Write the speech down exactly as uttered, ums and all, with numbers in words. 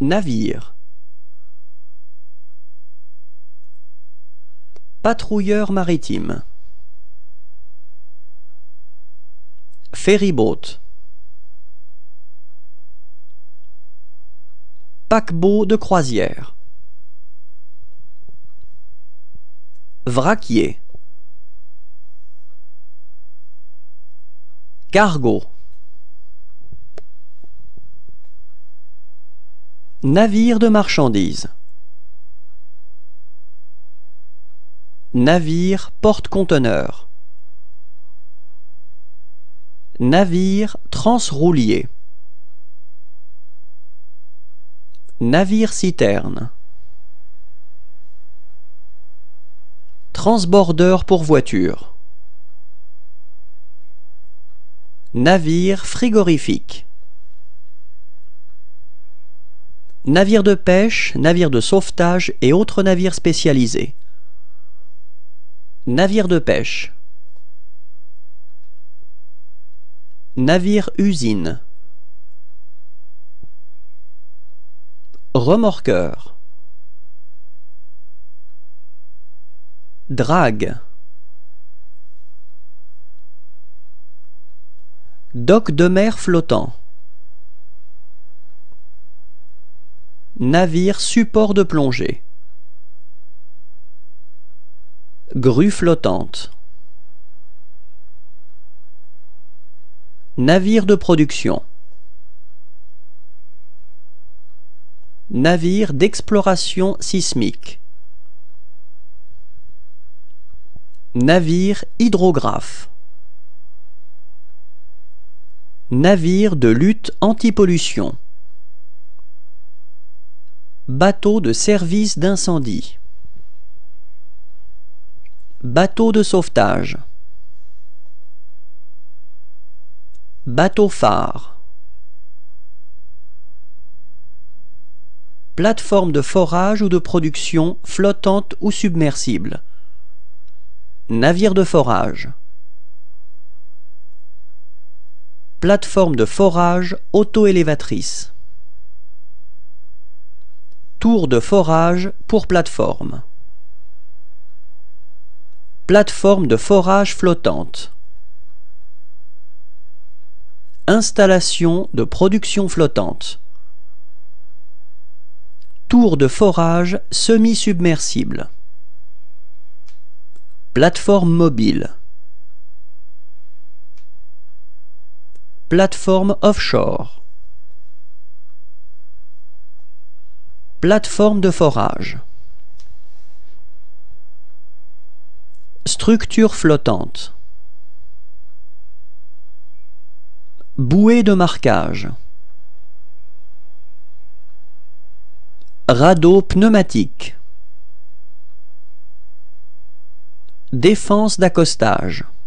Navire. Patrouilleur maritime. Ferryboat. Paquebot de croisière. Vraquier. Cargo. Navire de marchandises. Navire porte-conteneurs. Navire transroulier. Navire citerne. Transbordeur pour voiture. Navire frigorifique. Navire de pêche, navire de sauvetage et autres navires spécialisés. Navire de pêche. Navire usine. Remorqueur. Drague. Dock de mer flottant. Navire support de plongée. Grue flottante. Navire de production. Navire d'exploration sismique. Navire hydrographe. Navire de lutte anti-pollution. Bateau de service d'incendie. Bateau de sauvetage. Bateau phare. Plateforme de forage ou de production flottante ou submersible. Navire de forage. Plateforme de forage auto-élévatrice. Tour de forage pour plateforme. Plateforme de forage flottante. Installation de production flottante. Tour de forage semi-submersible. Plateforme mobile. Plateforme offshore. Plateforme de forage. Structure flottante. Bouée de marquage. Radeau pneumatique. Défense d'accostage.